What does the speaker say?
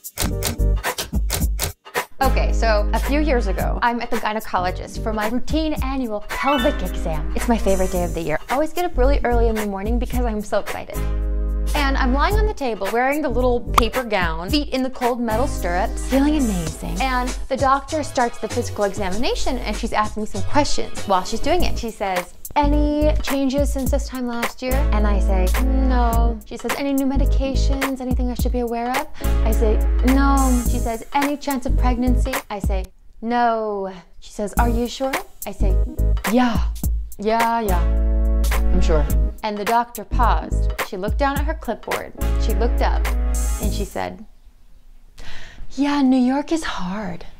Okay, so a few years ago, I'm at the gynecologist for my routine annual pelvic exam. It's my favorite day of the year. I always get up really early in the morning because I'm so excited. And I'm lying on the table wearing the little paper gown, feet in the cold metal stirrups, feeling amazing. And the doctor starts the physical examination and she's asking me some questions while she's doing it. She says, "Any changes since this time last year?" And I say, "No." She says, "Any new medications, anything I should be aware of?" I say, "No." She says, "Any chance of pregnancy?" I say, "No." She says, "Are you sure?" I say, Yeah, I'm sure." And the doctor paused. She looked down at her clipboard. She looked up and she said, "Yeah, New York is hard."